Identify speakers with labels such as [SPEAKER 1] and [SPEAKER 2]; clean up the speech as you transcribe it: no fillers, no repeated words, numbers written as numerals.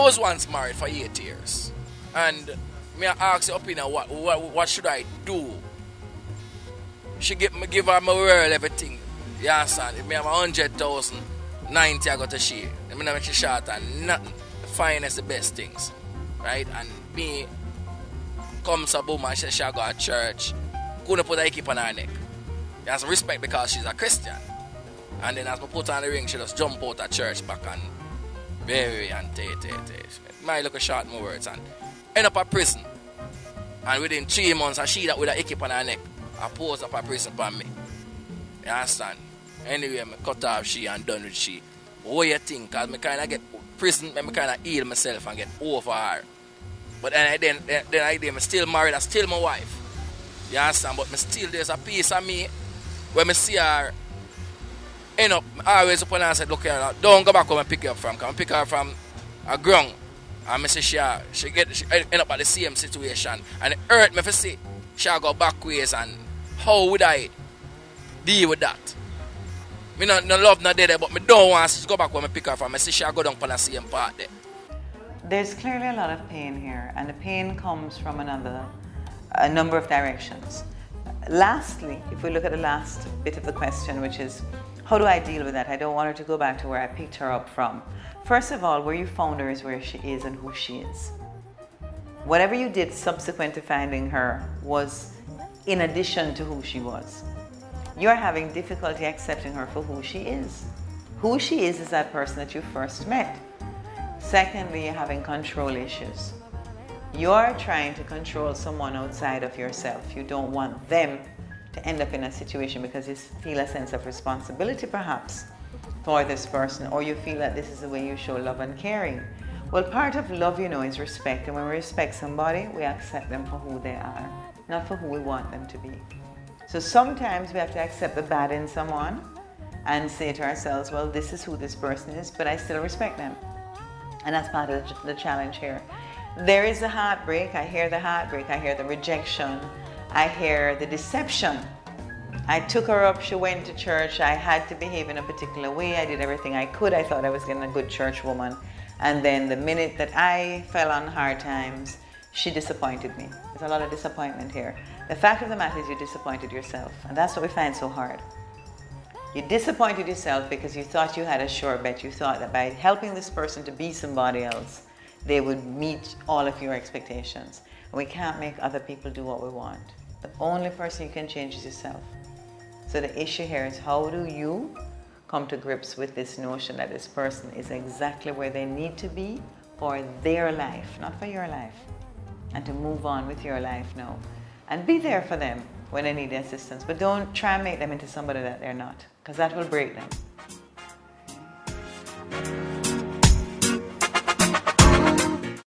[SPEAKER 1] was once married for 8 years. And me ask your opinion, what should I do? She give her my world, everything. You understand? If me have 100,000, 90 I got to share. I mean, I make she short and nothing. Finest the best things. Right? And me comes a woman, she go to church, couldn't put a keep on her neck. She has respect because she's a Christian. And then as I put on the ring, she just jump out of church back and very and my look short more words and end up a prison. And within 3 months, I see that with a keep on her neck. I pose up a prison for me. You understand? Anyway, I cut off she and done with she. But what you think? Because I kind of get prison, I kind of heal myself and get over her. But then I'm still married, I'm still my wife. You understand? But still there's a piece of me when I see her end up always up and I said, look here, don't go back home and pick her up from. Come pick her from a ground. And I say she end up at the same situation. And it hurt me to see she go back ways and how would I deal with that? Me no love no dead, but me don't want to go back when I pick her from. I see she go down on the same part there.
[SPEAKER 2] There's clearly a lot of pain here, and the pain comes from a number of directions. Lastly, if we look at the last bit of the question, which is, how do I deal with that? I don't want her to go back to where I picked her up from. First of all, where you found her is where she is and who she is. Whatever you did subsequent to finding her was in addition to who she was. You're having difficulty accepting her for who she is. Who she is that person that you first met. Secondly, you're having control issues. You're trying to control someone outside of yourself. You don't want them to end up in a situation because you feel a sense of responsibility perhaps for this person, or you feel that this is the way you show love and caring. Well, part of love, you know, is respect. And when we respect somebody, we accept them for who they are, not for who we want them to be. So sometimes we have to accept the bad in someone and say to ourselves, well, this is who this person is, but I still respect them. And that's part of the challenge here. There is the heartbreak. I hear the heartbreak. I hear the rejection. I hear the deception. I took her up. She went to church. I had to behave in a particular way. I did everything I could. I thought I was getting a good church woman. And then the minute that I fell on hard times, she disappointed me. There's a lot of disappointment here. The fact of the matter is you disappointed yourself. And that's what we find so hard. You disappointed yourself because you thought you had a sure bet. You thought that by helping this person to be somebody else, they would meet all of your expectations. And we can't make other people do what we want. The only person you can change is yourself. So the issue here is, how do you come to grips with this notion that this person is exactly where they need to be for their life, not for your life, and to move on with your life now. And be there for them when they need assistance, but don't try and make them into somebody that they're not, because that will break them.